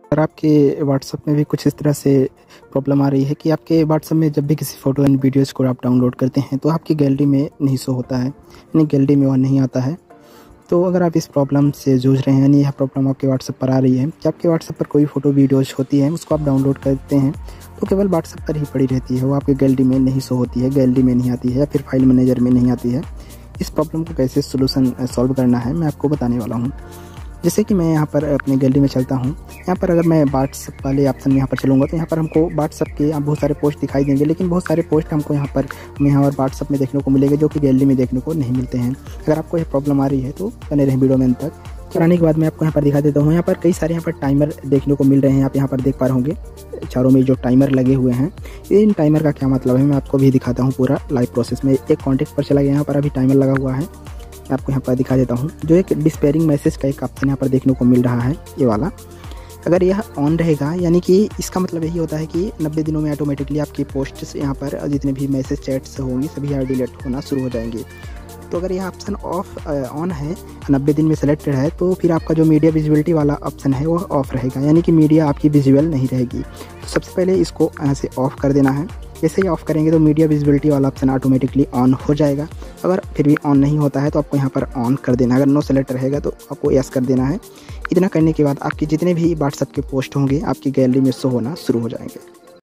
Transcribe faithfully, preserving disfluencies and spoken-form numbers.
अगर आपके व्हाट्सएप में भी कुछ इस तरह से प्रॉब्लम आ रही है कि आपके व्हाट्सएप में जब भी किसी फ़ोटो एंड वीडियोज़ को आप डाउनलोड करते हैं तो आपकी गैलरी में नहीं शो होता है, यानी गैलरी में वह नहीं आता है। तो अगर आप इस प्रॉब्लम से जूझ रहे हैं, यानी यह प्रॉब्लम आपके व्हाट्सएप पर आ रही है कि आपके व्हाट्सएप पर कोई फ़ोटो वीडियोज़ होती है, उसको आप डाउनलोड करते हैं तो केवल व्हाट्सएप पर ही पड़ी रहती है, वो आपकी गैलरी में नहीं शो होती है, गैलरी में नहीं आती है या फिर फाइल मैनेजर में नहीं आती है। इस प्रॉब्लम को कैसे सोल्यूशन सॉल्व करना है मैं आपको बताने वाला हूँ। जैसे कि मैं यहाँ पर अपने गैलरी में चलता हूँ, यहाँ पर अगर मैं व्हाट्सएप वाले ऑप्शन में यहाँ पर चलूँगा तो यहाँ पर हमको व्हाट्सएप के बहुत सारे पोस्ट दिखाई देंगे, लेकिन बहुत सारे पोस्ट हमको यहाँ पर हमें यहाँ पर व्हाट्सएप में देखने को मिलेंगे जो कि गैलरी में देखने को नहीं मिलते हैं। अगर आपको यह प्रॉब्लम आ रही है तो बने रहें वीडियो में अंत तक। कराने के बाद मैं आपको यहाँ पर दिखा देता हूँ। यहाँ पर कई सारे यहाँ पर टाइमर देखने को मिल रहे हैं, आप यहाँ पर देख पा रहे होंगे चारों में जो टाइमर लगे हुए हैं। इन टाइमर का क्या मतलब है मैं आपको भी दिखाता हूँ पूरा लाइव प्रोसेस में। एक कॉन्टेक्ट पर चला गया, यहाँ पर अभी टाइमर लगा हुआ है, मैं आपको यहाँ पर दिखा देता हूँ। जो एक डिस्पेयरिंग मैसेज का एक ऑप्शन यहाँ पर देखने को मिल रहा है, ये वाला अगर यह ऑन रहेगा यानी कि इसका मतलब यही होता है कि नब्बे दिनों में ऑटोमेटिकली आपकी पोस्ट्स यहाँ पर जितने भी मैसेज चैट्स होंगी सभी यहाँ डिलीट होना शुरू हो जाएंगे। तो अगर यह ऑप्शन ऑफ ऑन है, नब्बे दिन में सेलेक्टेड है, तो फिर आपका जो मीडिया विजिबिलिटी वाला ऑप्शन है वो ऑफ रहेगा, यानी कि मीडिया आपकी विजिबल नहीं रहेगी। तो सबसे पहले इसको यहाँ से ऑफ़ कर देना है। जैसे ही ऑफ़ करेंगे तो मीडिया विजिबिलिटी वाला ऑप्शन ऑटोमेटिकली ऑन हो जाएगा। अगर फिर भी ऑन नहीं होता है तो आपको यहाँ पर ऑन कर देना है। अगर नो सेलेक्ट रहेगा तो आपको यस कर देना है। इतना करने के बाद आपके जितने भी व्हाट्सएप के पोस्ट होंगे आपकी गैलरी में शो होना शुरू हो जाएंगे।